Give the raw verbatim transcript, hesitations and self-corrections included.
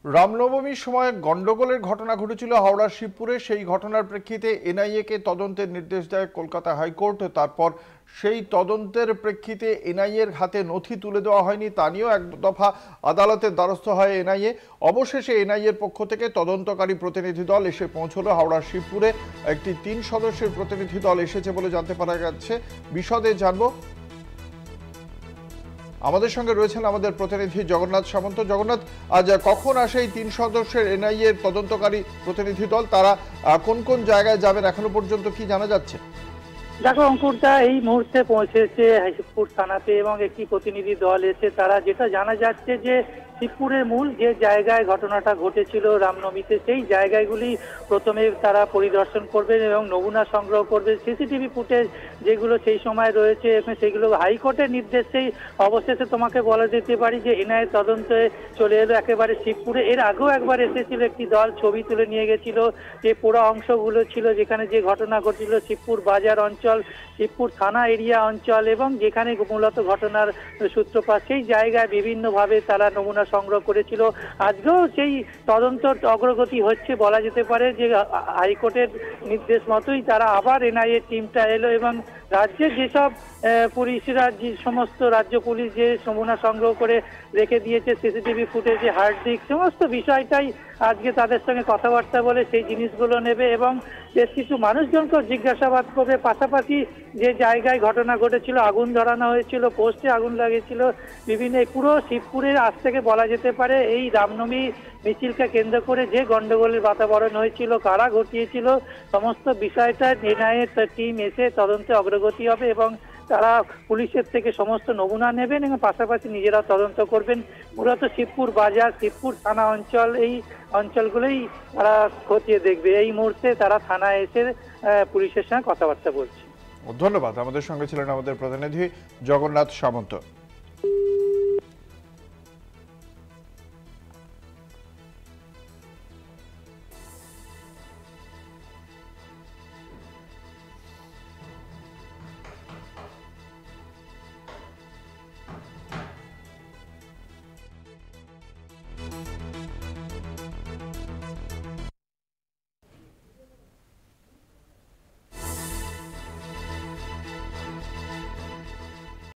রামনবমীর সময় গন্ডগোলের ঘটনা ঘটেছিল হাওড়া শিবপুরে। সেই ঘটনার প্রেক্ষিতে এনআইএ কে তদন্তের নির্দেশ দেয় কলকাতা হাইকোর্ট। তারপর সেই তদন্তের প্রেক্ষিতে এনআইএর হাতে নথি তুলে দেওয়া হয়নি, তা নিয়েও এক দফা আদালতের দ্বারস্থ হয় এনআইএ। অবশেষে এনআইএর পক্ষ থেকে তদন্তকারী প্রতিনিধি দল এসে পৌঁছলো হাওড়া শিবপুরে। একটি তিন সদস্যের প্রতিনিধি দল এসেছে বলে জানতে পারা যাচ্ছে। বিশদে জানবো। আমাদের সঙ্গে রয়েছেন আমাদের প্রতিনিধি জগন্নাথ সামন্ত। জগন্নাথ, আজ কখন আসে এই তিন সদস্যের এনআইএ এর তদন্তকারী প্রতিনিধি দল? তারা কোন কোন জায়গায় যাবেন এখনো পর্যন্ত কি জানা যাচ্ছে? দেখো অঙ্কুরদা, এই মুহূর্তে পৌঁছেছে শিবপুর থানাতে এবং একটি প্রতিনিধি দল এসে তারা যেটা জানা যাচ্ছে যে শিবপুরের মূল যে জায়গায় ঘটনাটা ঘটেছিল রামনবমীতে, সেই জায়গাগুলি প্রথমে তারা পরিদর্শন করবেন এবং নমুনা সংগ্রহ করবে। সিসিটিভি ফুটেজ যেগুলো সেই সময় রয়েছে সেগুলো হাইকোর্টের নির্দেশেই অবশেষে তোমাকে বলা যেতে পারি যে এনআইএ তদন্তে চলে এলো একেবারে শিবপুরে। এর আগেও একবার এসেছিল একটি দল, ছবি তুলে নিয়ে গেছিল যে পোড়া অংশগুলো ছিল যেখানে যে ঘটনা ঘটেছিল শিবপুর বাজার অঞ্চল, শিবপুর থানা এরিয়া অঞ্চল এবং যেখানে মূলত ঘটনার সূত্রপাত, সেই জায়গায় বিভিন্নভাবে তারা নমুনা সংগ্রহ করেছিল। আজকেও সেই তদন্ত অগ্রগতি হচ্ছে বলা যেতে পারে যে হাইকোর্টের নির্দেশ মতোই তারা আবার এনআইএ টিমটা এলো এবং রাজ্যের যেসব পুলিশরা, যে সমস্ত রাজ্য পুলিশ যে নমুনা সংগ্রহ করে রেখে দিয়েছে সিসিটিভি ফুটেজে, হার্ড ডিস্ক, সমস্ত বিষয়টাই আজকে তাদের সঙ্গে কথাবার্তা বলে সেই জিনিসগুলো নেবে এবং বেশ কিছু মানুষজনকে জিজ্ঞাসাবাদ করবে। পাশাপাশি যে জায়গায় ঘটনা ঘটেছিল, আগুন ধরানো হয়েছিল, পোস্টে আগুন লাগিয়েছিল, বিভিন্ন পুরো শিবপুরের আজ থেকে বলা যেতে পারে এই রামনবমী মিছিলকে কেন্দ্র করে যে গন্ডগোলের বাতাবরণ হয়েছিল, কারা ঘটিয়েছিল, সমস্ত বিষয়টা এনআইএ টিম এসে তদন্তে অগ্রগতি হবে এবং তারা পুলিশের থেকে সমস্ত নমুনা নেবেন এবং পাশাপাশি নিজেরা তদন্ত করবেন। মূলত শিবপুর বাজার, শিবপুর থানা অঞ্চল, এই অঞ্চলগুলোই তারা খতিয়ে দেখবে। এই মুহূর্তে তারা থানায় এসে পুলিশের সঙ্গে কথাবার্তা বলছে। ধন্যবাদ। আমাদের সঙ্গে ছিলেন আমাদের প্রতিনিধি জগন্নাথ সামন্ত।